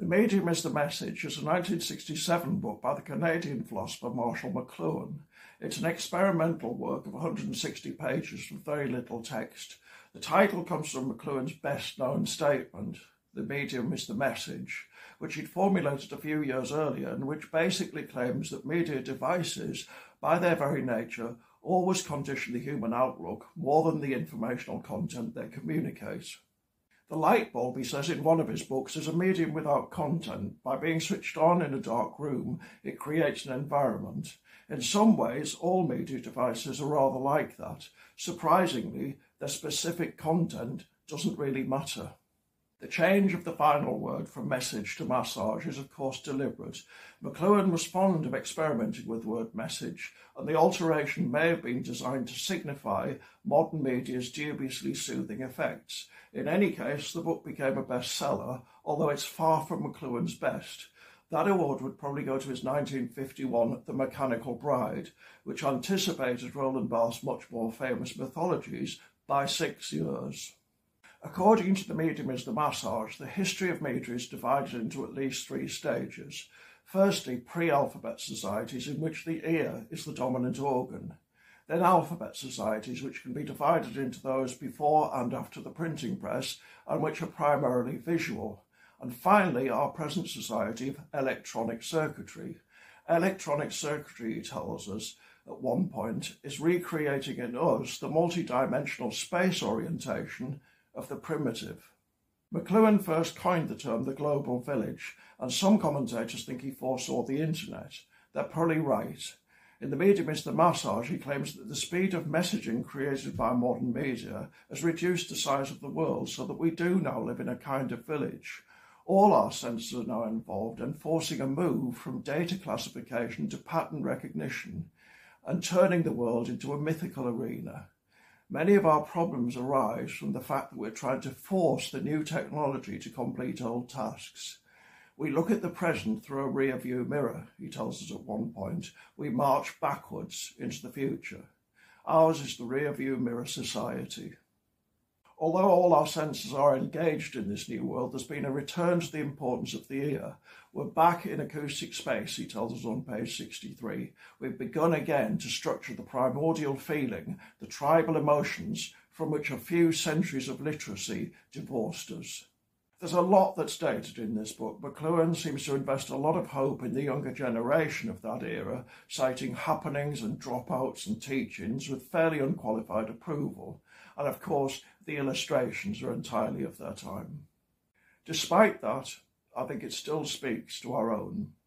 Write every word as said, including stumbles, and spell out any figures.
The Medium is the Message is a nineteen sixty-seven book by the Canadian philosopher McLuhan. It's an experimental work of one hundred sixty pages with very little text. The title comes from McLuhan's best-known statement, "The medium is the message," which he'd formulated a few years earlier and which basically claims that media devices, by their very nature, always condition the human outlook more than the informational content they communicate. The light bulb, he says in one of his books, is a medium without content. By being switched on in a dark room, it creates an environment. In some ways, all media devices are rather like that. Surprisingly, their specific content doesn't really matter. The change of the final word from message to massage is of course deliberate. McLuhan was fond of experimenting with the word message, and the alteration may have been designed to signify modern media's dubiously soothing effects. In any case, the book became a bestseller, although it's far from McLuhan's best. That award would probably go to his nineteen fifty-one The Mechanical Bride, which anticipated Roland Barthes' much more famous mythologies by six years. According to The Medium is the Massage, the history of media is divided into at least three stages. Firstly, pre-alphabet societies in which the ear is the dominant organ. Then alphabet societies, which can be divided into those before and after the printing press, and which are primarily visual. And finally, our present society of electronic circuitry. Electronic circuitry, he tells us, at one point, is recreating in us the multi-dimensional space orientation of the primitive. McLuhan first coined the term the global village, and some commentators think he foresaw the internet. They're probably right. In The Medium is the Massage, he claims that the speed of messaging created by modern media has reduced the size of the world so that we do now live in a kind of village. All our senses are now involved, enforcing a move from data classification to pattern recognition and turning the world into a mythical arena. Many of our problems arise from the fact that we're trying to force the new technology to complete old tasks. We look at the present through a rear-view mirror, he tells us at one point. We march backwards into the future. Ours is the rear-view mirror society. Although all our senses are engaged in this new world, there's been a return to the importance of the ear. We're back in acoustic space, he tells us on page sixty-three. We've begun again to structure the primordial feeling, the tribal emotions, from which a few centuries of literacy divorced us. There's a lot that's dated in this book. McLuhan seems to invest a lot of hope in the younger generation of that era, citing happenings and dropouts and teachings with fairly unqualified approval. And of course, the illustrations are entirely of their time. Despite that, I think it still speaks to our own.